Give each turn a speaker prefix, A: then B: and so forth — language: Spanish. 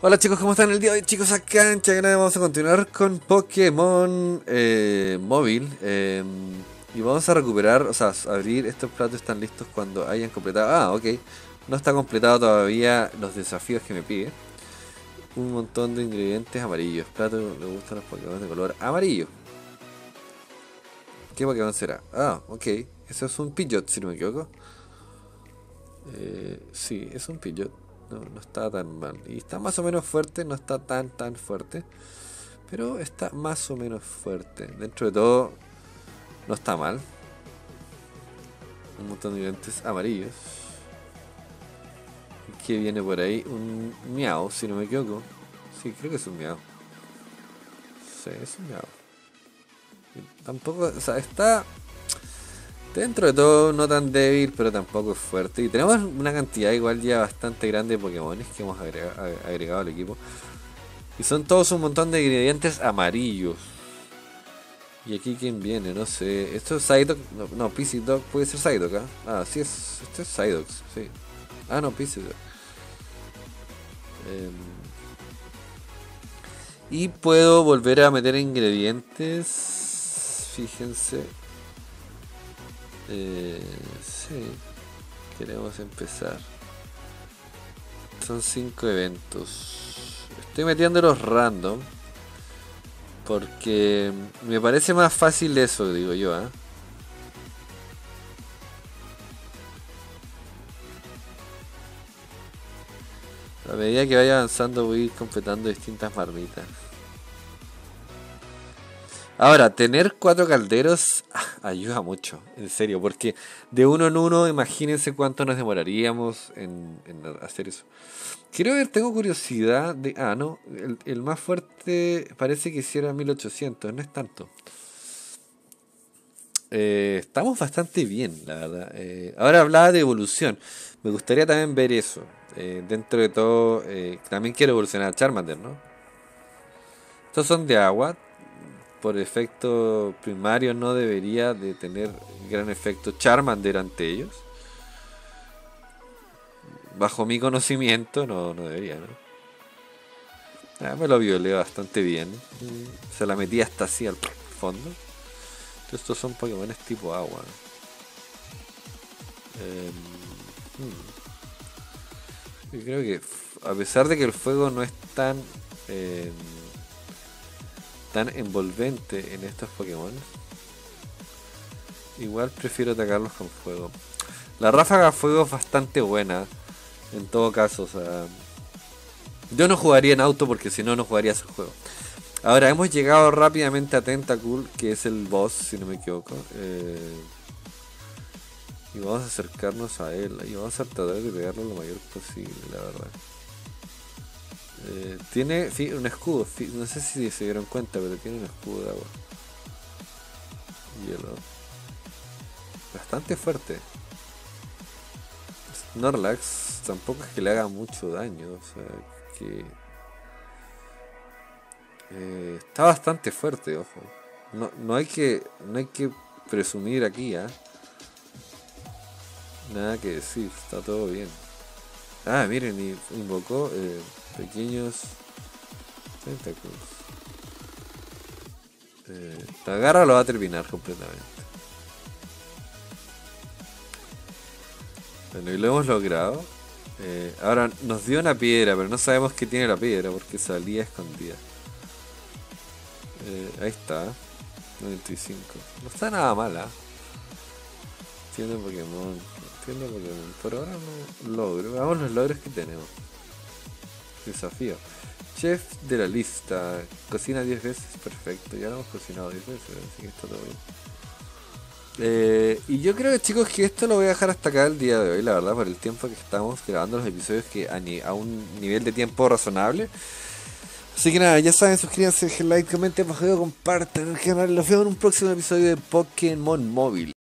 A: Hola chicos, ¿cómo están el día de hoy? Chicos, acá en Chagana vamos a continuar con Pokémon móvil y vamos a recuperar, o sea, abrir estos platos están listos cuando hayan completado. Ah, ok, no está completado todavía los desafíos que me pide. Un montón de ingredientes amarillos. Plato le gustan los Pokémon de color amarillo. ¿Qué Pokémon será? Ah, ok, eso es un Pidgeot si no me equivoco. Sí, es un Pidgeot. No, no está tan mal. Y está más o menos fuerte, no está tan fuerte. Pero está más o menos fuerte. Dentro de todo, no está mal. Un montón de dientes amarillos. ¿Qué viene por ahí? Un miau, si no me equivoco. Sí, creo que es un miau. Sí, es un miau. Tampoco, o sea, está dentro de todo no tan débil, pero tampoco es fuerte. Y tenemos una cantidad igual ya bastante grande de Pokémones que hemos agregado al equipo. Y son todos un montón de ingredientes amarillos. Y aquí quién viene, no sé. Esto es Psyduck. No, Psyduck puede ser Psyduck, ¿ah? Ah, sí es. Este es Psyduck, sí. Ah, no, Psyduck. Y puedo volver a meter ingredientes. Fíjense. Sí. Queremos empezar. Son 5 eventos. Estoy metiéndolos random. Porque me parece más fácil eso, digo yo, ¿eh? A medida que vaya avanzando voy a ir completando distintas marmitas. Ahora, tener 4 calderos ayuda mucho, en serio, porque de uno en uno, imagínense cuánto nos demoraríamos en hacer eso. Quiero ver, tengo curiosidad de... Ah, no, el más fuerte parece que hiciera 1800, no es tanto. Estamos bastante bien, la verdad. Ahora hablaba de evolución. Me gustaría también ver eso. Dentro de todo, también quiero evolucionar a Charmander, ¿no? Estos son de agua. Por efecto primario no debería de tener gran efecto Charmander ante ellos. Bajo mi conocimiento no debería, ¿no? Ah, me lo violé bastante bien. Se la metí hasta así al fondo. Estos son Pokémones tipo agua. Yo creo que a pesar de que el fuego no es tan envolvente en estos Pokémon, igual prefiero atacarlos con fuego. La ráfaga de fuego es bastante buena, en todo caso. O sea, yo no jugaría en auto porque si no, no jugaría ese juego. Ahora, hemos llegado rápidamente a Tentacool, que es el boss, si no me equivoco. Y vamos a acercarnos a él. Y vamos a tratar de pegarlo lo mayor posible, la verdad. Tiene un escudo. No sé si se dieron cuenta, pero tiene un escudo de agua. Hielo. Bastante fuerte. Snorlax tampoco es que le haga mucho daño. O sea, que... está bastante fuerte, ojo. No hay que presumir aquí, ¿ah? Nada que decir, está todo bien. Ah, miren, invocó pequeños tentáculos. La garra lo va a terminar completamente. Bueno, y lo hemos logrado. Ahora nos dio una piedra, pero no sabemos qué tiene la piedra porque salía escondida. Ahí está, 95. No está nada mala. Tiene Pokémon. Por ahora no logro. Veamos los logros que tenemos. Desafío. Chef de la lista. Cocina 10 veces. Perfecto. Ya lo hemos cocinado 10 veces. Así que está todo bien. Y yo creo, chicos, que esto lo voy a dejar hasta acá el día de hoy. La verdad, por el tiempo que estamos grabando los episodios, que a un nivel de tiempo razonable. Así que nada, ya saben, suscríbanse, dejen like, comenten, compartan el canal. Los veo en un próximo episodio de Pokémon Móvil.